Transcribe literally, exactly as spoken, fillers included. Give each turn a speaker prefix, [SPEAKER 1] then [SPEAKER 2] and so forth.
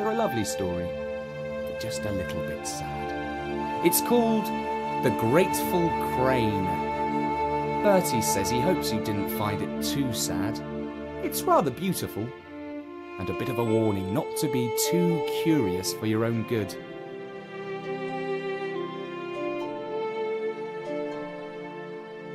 [SPEAKER 1] They're a lovely story, but just a little bit sad. It's called The Grateful Crane. Bertie says he hopes you didn't find it too sad. It's rather beautiful, and a bit of a warning not to be too curious for your own good.